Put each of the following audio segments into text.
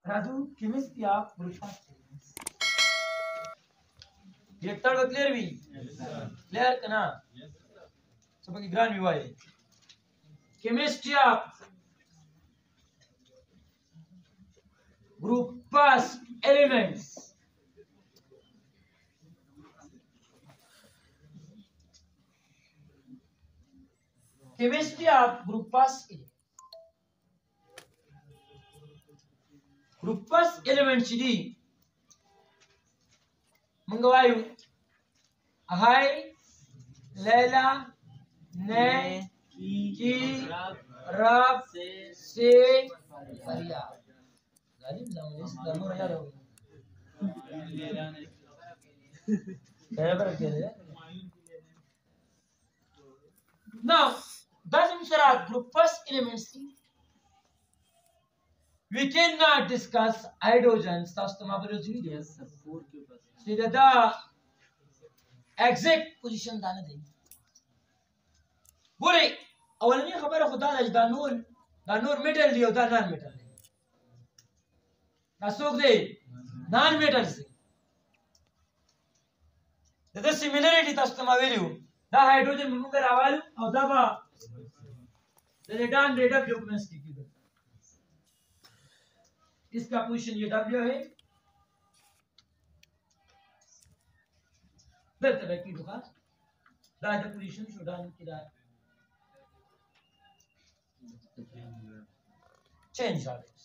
Radu, chemistry of Purushas. ये तड़ clear भी क्लियर करना सबकी ग्रांड भी वाले chemistry of groups elements chemistry of groups elements दी मंगवायु हाय लैला ने की रब से फरियाद गालिब जामुनिस दमो यार हो now doesn't there are groupus elements we cannot discuss hydrogens yes sir 4 के ऊपर see the exact position दाना दे बोले अवलनी खबर खुदा दानूर मेटल लियो दा नॉन मेटल नासोक दे नॉन मेटल से the similarity तस्तमा वैल्यू दा हाइड्रोजन मुंगर आवालू और दा बा the return rate of documents की इसका पोजीशन ये W है बेहतर है कि दुकान दा पोजीशन सुडान की दा change values.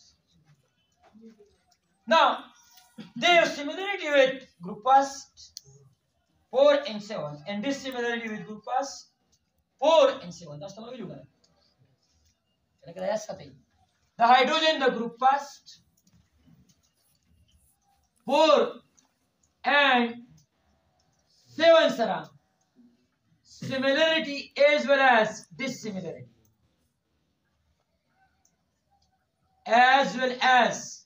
Now, they have similarity with group first 4 and 7, and this similarity with group first 4 and 7. That's the value. The hydrogen, the group first 4 and 7 sara similarity as well as dissimilarity. As well as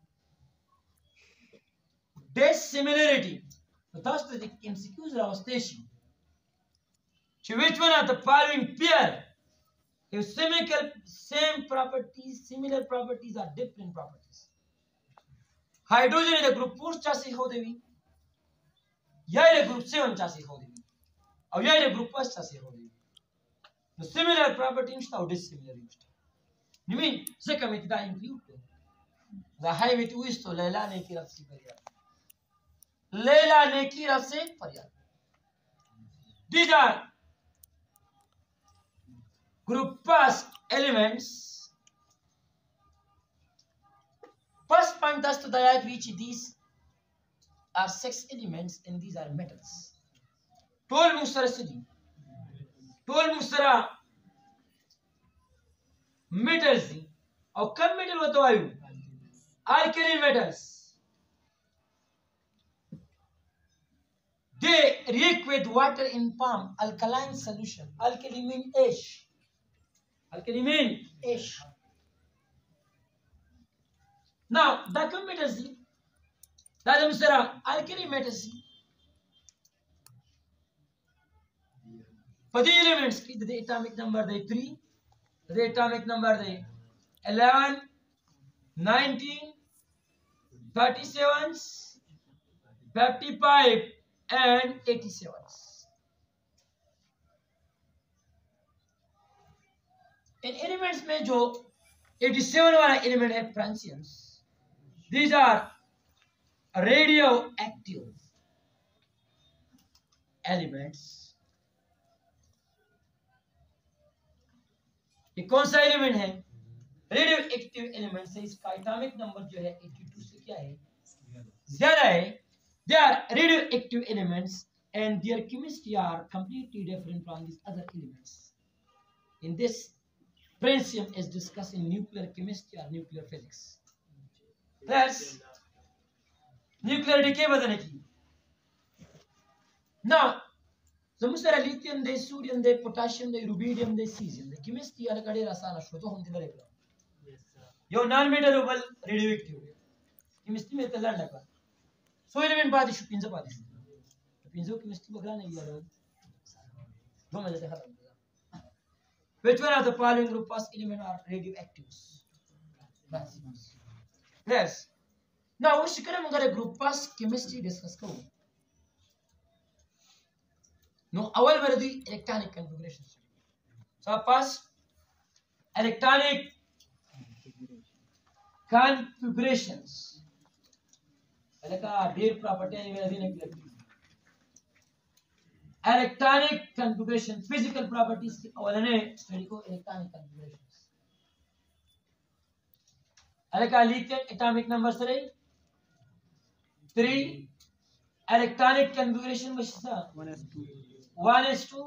dissimilarity. Thus, the MCQs are station. Which one of the following pair if same properties, similar properties or different properties? Hydrogen is a group 4 chassis ho devi. Ya is a group 7 chassis ho devi. Or ya is a group 1 chassis ho devi. The similar property insta or dissimilar insta. You mean second with that include the high with which to Leila ne ki rafsi faryad. Leila ne ki rafsi faryad. These are group first elements. First point us to that which these are 6 elements and these are metals. Tol Musara Sidi. Tol Musara metals और कब metal बताओ alkali metals they react with water in form alkaline solution. Alkali mean ash. Alkali mean ash. Now the कब metals that is alkali metals for the elements the atomic number they 3 the atomic number they 11, 19, 37, 55 and 87. इन elements में जो 87 वाला element है फ्रांसियंस these are radioactive elements. ये कौन सा element है रेडियो एक्टिव एलिमेंट से इसका एटॉमिक नंबर जो है 82 से क्या है ज्यादा है they are radioactive elements and their chemistry are completely different from these other elements. In this francium is discussed in nuclear chemistry or nuclear physics. That's nuclear decay बदलने की. Now Zamusara lithium de sodium de potassium de rubidium de cesium de chemistry alkade rasana shoto hum tilare bla yes sir yo non metallable radioactive chemistry में तलाड़ लगा so element बात इशू पिंजो बात इशू पिंजो chemistry बगला नहीं यार जो मजे देखा था which one of the following group first element are radioactives Yes. Now we should come to group pass chemistry discuss करूँ. No, अवल मेरे दी electronic configuration. So pass electronic configurations. पहले का डेर प्रॉपर्टी है मेरे दी निकले. Electronic configuration, physical properties की अवल ने study को electronic configurations. पहले का lithium atomic number से 3 electronic configuration बच्चा 1s2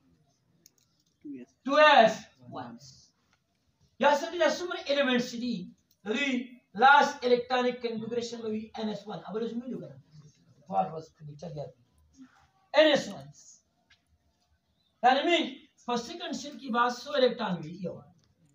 2s1 या सभी असुमर elements the the last electronic configuration में भी ns1 अब उसमें मिल गया फॉर बस चल गया ns1 यानी में फर्स्ट सेकंड की बात 100 इलेक्ट्रॉन हुई ये हुआ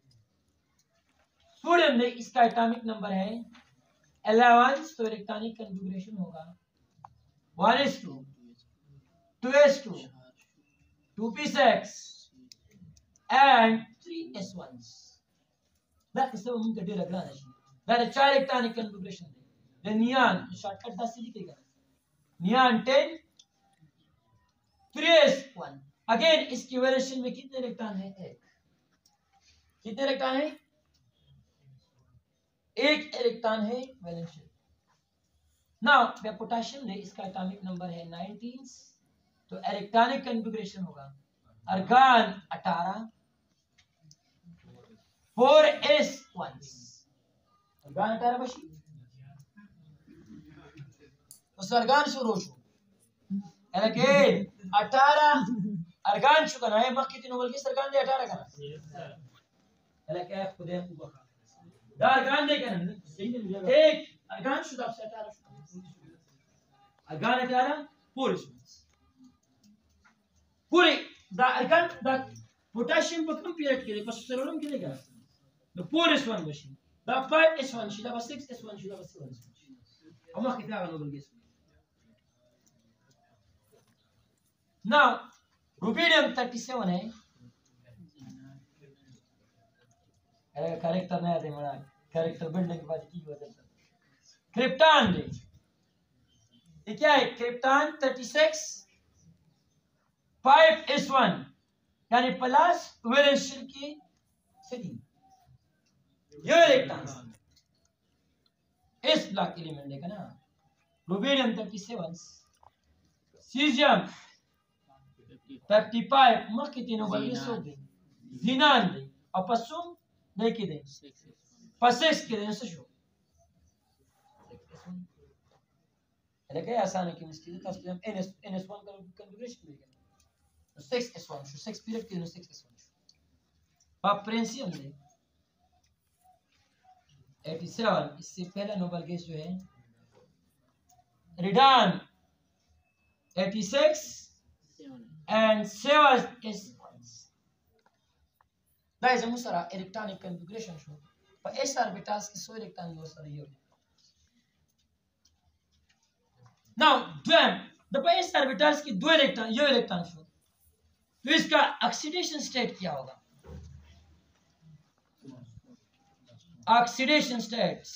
सोडियम में इसका एटॉमिक नंबर है 11 तो इलेक्ट्रॉनिक कॉन्फ़िगरेशन होगा 1s2 2s2 2p6 and 3s1 that is the moment that data grana that is child electronic configuration the neon shortcut 10 लिखेगा neon 10 3s1 अगेन इसकी वैल्यूएशन में कितने इलेक्ट्रॉन है एक कितने इलेक्ट्रॉन है एक इलेक्ट्रॉन है वैलेंस नाउ पे पोटेशियम है इसका एटॉमिक नंबर है 19 तो इलेक्ट्रॉनिक कॉन्फ़िगरेशन होगा आर्गन 18 4s1 आर्गन 18 बशी तो आर्गन शुरू हो again 18 argan shu kana hai makki tinu balki sargan de 18 kana hala kya khude ku baka da argan de kana ek argan shu da 18 argan 18 पूरे da argan da potassium पे कम period के लिए बस sodium के लिए क्या the 4s1 बशी da 5s1 shi da 6s1 shi da 7s1 amma कितना गनो बल्कि now रुबिडियम 37 है अरे कैरेक्टर नहीं आते मना कैरेक्टर बनने के बाद की बदलता क्रिप्टॉन ले ये क्या है क्रिप्टॉन 36 5s1 यानी प्लस वैलेंस शेल की सेटिंग ये इलेक्ट्रॉन इस ब्लॉक एलिमेंट देखा ना rubidium 37 caesium 35 makitino balgiso zinan apasum dekide pases kide nso sho eleke asana chemistry tasbiham ns1 का configuration मिलेगा 6s1 शो 6 पीरियड के 6s1 पाप्रेंसियम ने 87 इससे पहला नोबेल गैस जो है रिडान 86 and 7s1 that is musara electronic configuration show पर s orbitals की 100 इलेक्ट्रॉन हो सारी है now then the s orbitals की 2 इलेक्ट्रॉन ये इलेक्ट्रॉन शो तो इसका ऑक्सीडेशन स्टेट क्या होगा oxidation states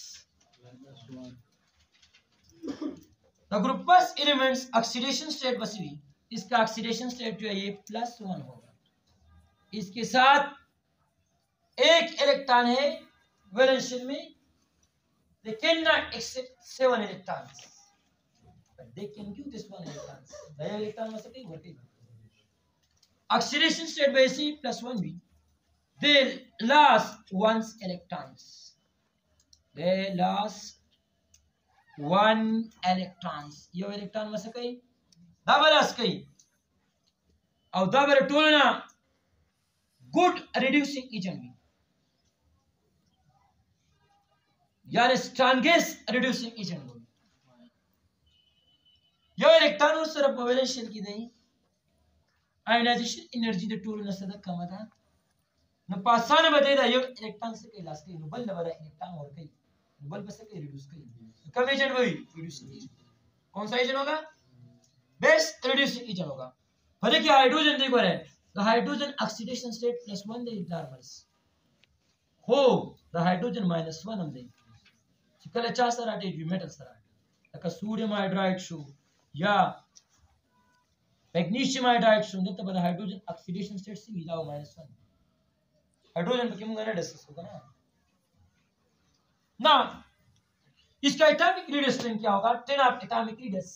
the group bus elements oxidation state बसी हुई इसका ऑक्सीडेशन स्टेट जो है ये +1 होगा इसके साथ एक इलेक्ट्रॉन है वैलेंस शेल में they cannot accept 7 electrons but they can give this 1 electrons दो इलेक्ट्रॉन में से कहीं घटेगा ऑक्सीडेशन स्टेट वैसे +1 भी they lost 1 electrons they lost 1 electrons ये इलेक्ट्रॉन में से कहीं दाबलास कई और दाबर टोलना गुड रिड्यूसिंग एजेंट भी यानी स्ट्रॉन्गेस्ट रिड्यूसिंग एजेंट भी यह इलेक्ट्रॉन उस तरफ वैलेंस शेल की नहीं आयनाइजेशन एनर्जी दे टोल न सदा कम था न पासान बतेदा ये इलेक्ट्रॉन से कई लास्ट कई बल बड़ा इलेक्ट्रॉन और कई बल बस कई रिड्यूस कई कम एजेंट वही रिड्यूसिंग एजेंट कौन सा एजेंट होगा बेस्ट रिड्यूसिंग एजेंट होगा भले कि हाइड्रोजन देखो है the hydrogen oxidation state +1 the normals हो the hydrogen -1 हम दें Kala cha sarate bi metal sarate. Like sodium hydride shoe ya magnesium hydride shoe that the hydrogen oxidation state से मिला हुआ -1. हाइड्रोजन पे क्यों गना डिस्कस होगा ना. ना इसका एटॉमिक रेडियस स्ट्रेंथ क्या होगा? 10 of atomic radius.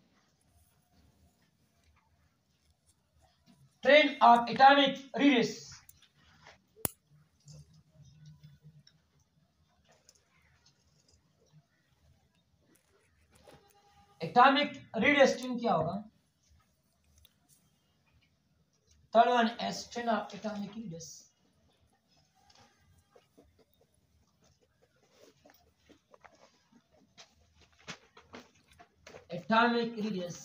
10 of atomic radius. Atomic radius string क्या होगा? Third one is 10 of atomic radius. Atomic radius.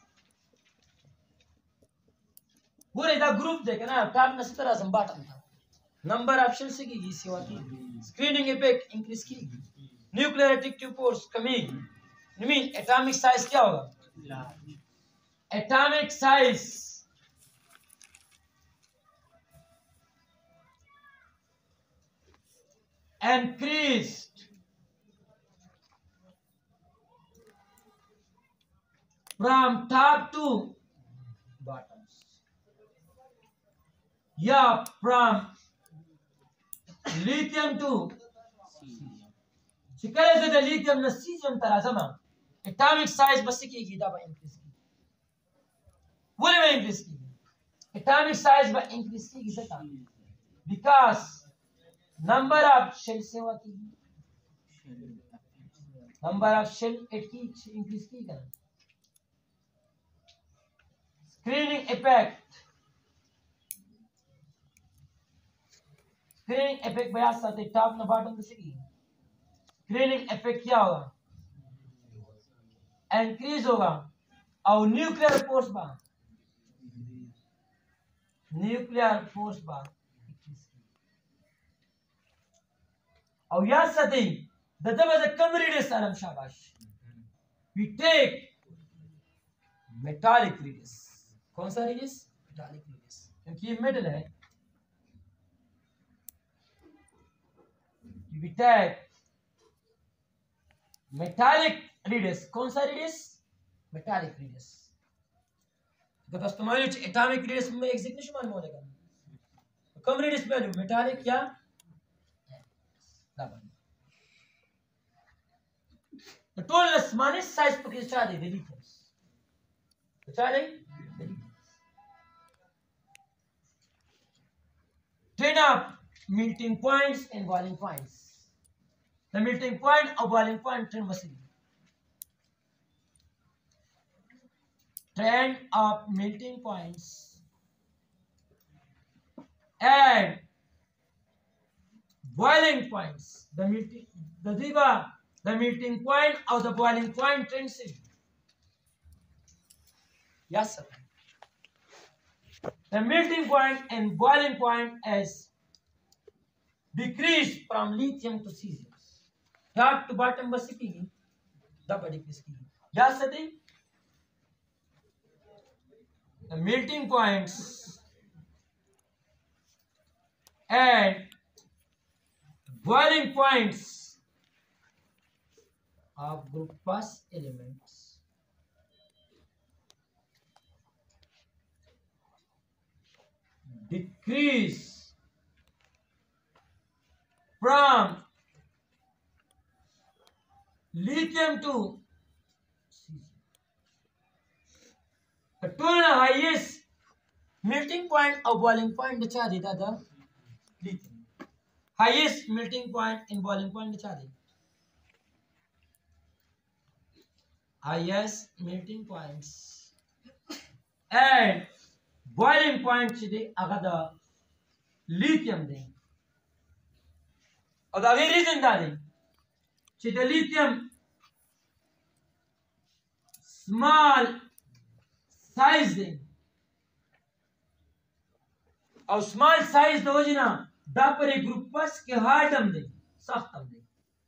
पूरे इधर ग्रुप देखे ना, टॉप में सत्रह से बॉटम था. नंबर ऑप्शन से की सेवा की. स्क्रीनिंग इफेक्ट इंक्रीज की. न्यूक्लियर एडिक्टिव फोर्स कमी. मीन एटॉमिक साइज क्या होगा? Atomic size increased from top to bottoms. Yeah, from lithium to Shikare से the lithium na cesium tarazama. Atomic size बस की दबा increase की. बोले में increase की. Atomic size बस increase की किसे था? Because number of shell से हुआ की. Number of shell एक की increase की क्या? Screening effect. Screening effect Beas साथे top ना bottom किसे की. Screening effect क्या होगा? Increase होगा. और nuclear force बा. Nuclear force बा. और याद साथे the जब as a कम radius आलम शाबाश. We take metallic radius. कौन सा radius? Metallic radius. क्योंकि ये metal है. We take metallic radius. कौन सा radius? Metallic radius. तो दोस्तों मान लीजिए atomic radius में exactly मान मोलेगा. कम radius value metallic या double. The total smallest size पर किस चाह दे lithium. तो चाह दे lithium. 10 of melting points and boiling points. The melting point of boiling point 10 was 10 of melting points and boiling points. The melting point of the boiling point 10 C. Yes, sir. The melting point and boiling point is decreased from lithium to cesium. Top to bottom बस की दबा decrease की. Yes, sir. The melting points and boiling points of group plus elements decrease from lithium to cesium. The total highest melting point of boiling point बचा देता था lithium. Highest melting point in boiling point बचा दे. Highest melting points and boiling point दे अगर lithium दे. और अगर reason दारे the lithium small size दे. और small size दो जिना दापरे ग्रुप पस के हार्डम दे सख्तम दे.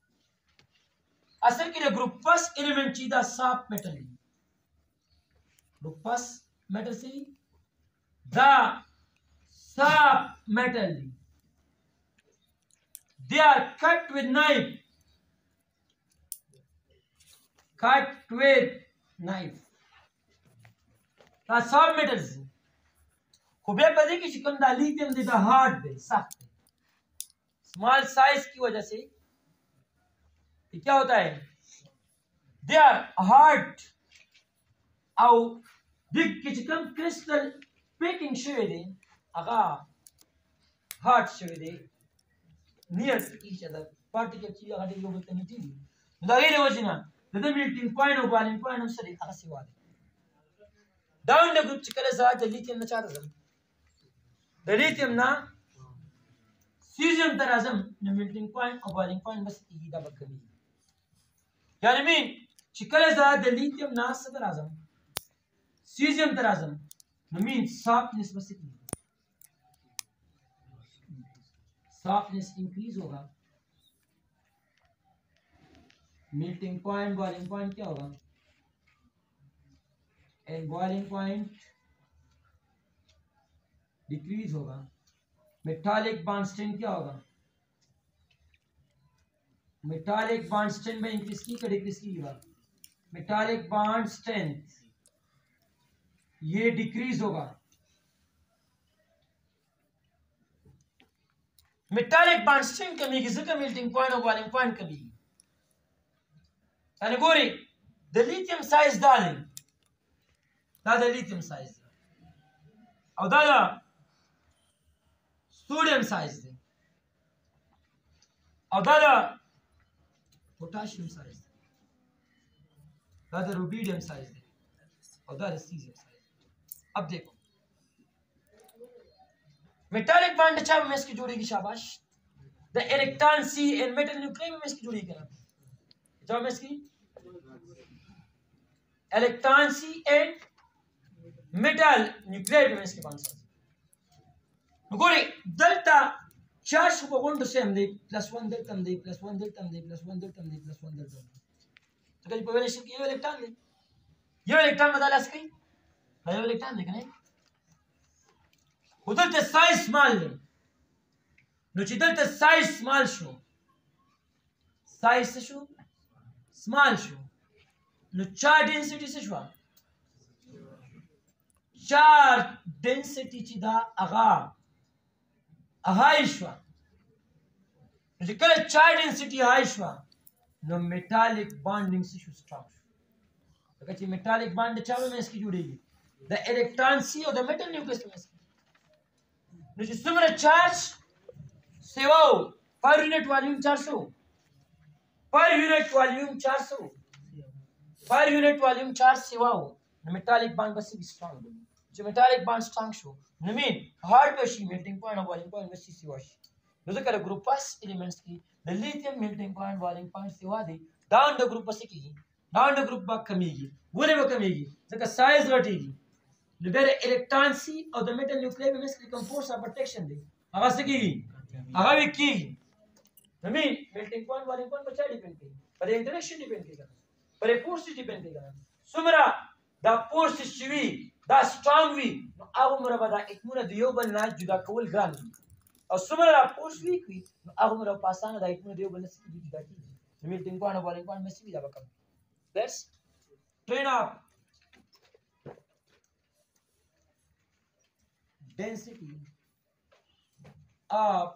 असल के ग्रुप पस एलिमेंट चीदा साफ मेटल दे. ग्रुप पस मेटल सी दा साफ मेटल दे. They are cut with knife cut with knife دا سب میټلز خو بیا په دې کې چې کوم دا لیتیم دی دا هارد دی سخت دی small size की वजह से ये क्या होता है दे आर हार्ड او बिग کې چې کوم crystal پیکینګ شوی دی هغه هارد شوی دی near each other particle چې هغه یو بل ته نږدې دي دا غیر وجنه د میلټینګ پوینټ او بالینګ پوینټ هم سره هغه سیوا دی ډاون د ګروپ چې کله زه د لیتیم نه چاته ځم د لیتیم نه سیزیم ته راځم نو میلټینګ پوینټ او بالینګ پوینټ بس کېږي دا به کمیږي یعنې مین چې کله زه د لیتیم نه څه ته راځم سیزیم ته راځم نو مین softness बस की सॉफ्टनेस इंक्रीज होगा मेल्टिंग पॉइंट बॉइलिंग पॉइंट क्या होगा एंड बॉइलिंग पॉइंट डिक्रीज होगा मेटालिक बॉन्ड स्ट्रेंथ क्या होगा मेटालिक बॉन्ड स्ट्रेंथ में इंक्रीज की का डिक्रीज की होगा मेटालिक बॉन्ड स्ट्रेंथ ये डिक्रीज होगा मेटालिक बॉन्ड स्ट्रेंथ कमी की जगह मेल्टिंग पॉइंट और बॉइलिंग पॉइंट कमी यानी गोरी द लिथियम साइज डालें दा द लिथियम साइज और दा सोडियम साइज दे और दा पोटेशियम साइज दे दा रुबिडियम साइज दे और दा सीजियम साइज अब देखो मेटालिक बॉन्ड अच्छा में इसकी जोड़ेगी शाबाश the electron sea and metal nucleus में इसकी जोड़ेगी क्या जवाब में इसकी electron sea and metal nucleus में इसके बॉन्ड साइज गोरे डेल्टा चार्ज को बॉन्ड सेम दे +1 डेल्टा दे +1 डेल्टा दे +1 डेल्टा दे +1 डेल्टा तो कहीं पॉपुलेशन की ये इलेक्ट्रॉन दे ये इलेक्ट्रॉन बदला स्क्रीन भाई इलेक्ट्रॉन देखना है ودلته سایز سمال دی نو چې دلته سایز سمال شو سایز څه شو سمال شو نو چارج ډنسټي څه شو چارج ډنسټي چې دا هغه هاي شو نو چې کله چارج ډنسټي هاي شو نو میټالیک بانډینګ څه شو سټرانګ شو لکه چې میټالیک بانډ چا مې اس کی جوړیږي د الکترون سی او د میټل نیوکلیس میں نو چې څومره چارج سیواو پر یونټ والیوم 400 پر یونټ والیوم 400 پر یونټ والیوم چارج سیواو نو میټالیک بانډ بس سټرانګ دی چې میټالیک بانډ سټرانګ شو نو مين هارد بشي میلټینګ پوینټ او بالینګ پوینټ بس سیوا شي نو ځکه ګروپس الیمنټس کې د لیتیم میلټینګ پوینټ بالینګ پوینټ سیوا دی ډاون د ګروپ بس کېږي ډاون د ګروپ با کمیږي ولې به کمیږي ځکه سایز غټیږي نو بیا الکترون سی او د میټل نیوکلیس میں اس کی کوم فورس اف پروټیکشن دی هغه څه کیږي هغه وکیږي نو مين میلټینګ پوینټ بالینګ پوینټ په چا ډیپند کوي پر انټریکشن ډیپند کوي پر فورس ډیپند کوي څومره دا فورس چې وي دا سټرانګ وي نو هغه مربع دا اتمونه د یو بل نه جدا کول ګران او څومره دا فورس ویک وي نو هغه مربع په اسانه دا اتمونه د یو بل نه جدا کیږي نو میلټینګ پوینټ بالینګ پوینټ مې سوي دا وکړم let's train up density of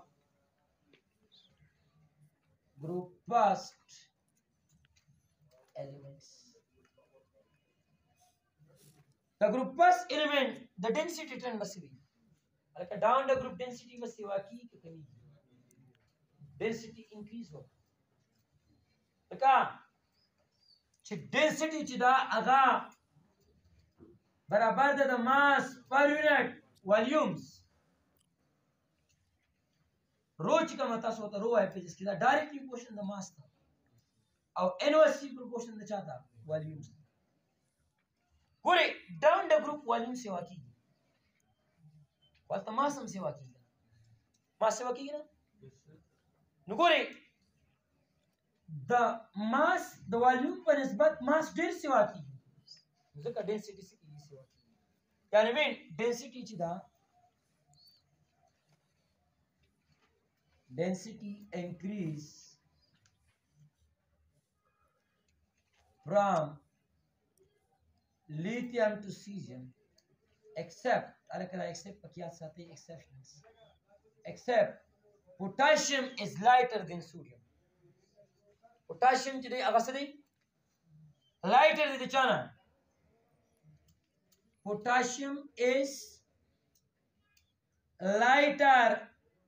groupest elements. The groupest element, the density trend must be. Like down the group density must be waki kami. Density increase ho. Like density chida aga barabar the mass per unit volumes रो का मता सो रो है पे जिसकी directly proportion the mass था और inversely proportion द चाहता volumes पूरे डाउन द ग्रुप वॉल्यूम सेवा की वाल मास हम सेवा की मास सेवा की ना नुकोरे द मास द वॉल्यूम पर निस्बत मास डेर सेवा की जका डेंसिटी से की सेवा की यानी में डेंसिटी चिदा density increase from lithium to cesium, except exceptions, except potassium is lighter than sodium. Potassium today lighter than the chana. Potassium is lighter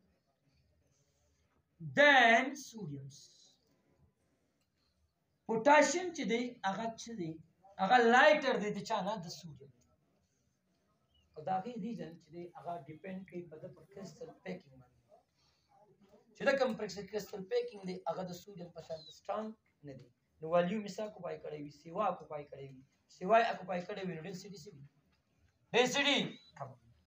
than sodium. Potassium today lighter than the chana the sodium. That reason today depend on crystal packing. Today complex crystal packing the sodium percent strong nadi. No volume is occupy kare, siwa occupy kare, siwa occupy kare density. Density